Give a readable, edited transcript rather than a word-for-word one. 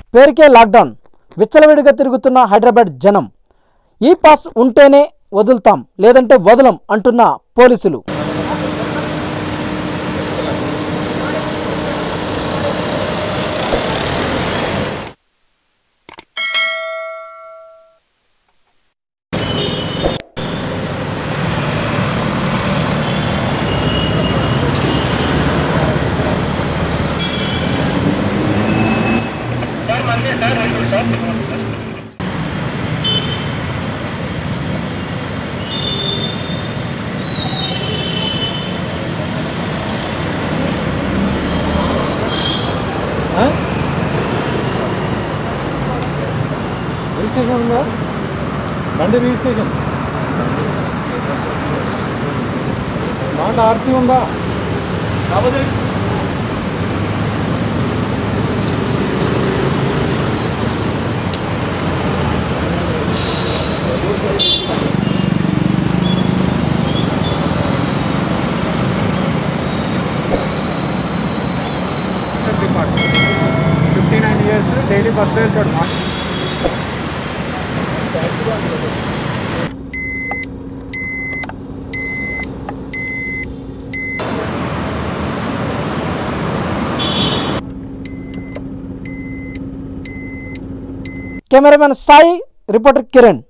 పేరుకే లాక్డౌన్, విచ్చలవిడిగా తిరుగుతున్న హైదరాబాద్ జనం. ఈ పాస్ ఉంటేనే వదులుతాం, లేదంటే వదలం అంటున్న పోలీసులు. రిజిస్ట్రేషన్ ఉందా? బండి రిజిస్ట్రేషన్ దాంట్లో ఆర్సీ ఉందా? కాకపోతే డిపార్ట్మెంట్ 59 years డైలీ బస్ వెళ్తాడు. Cameraman Sai, reporter Kiran.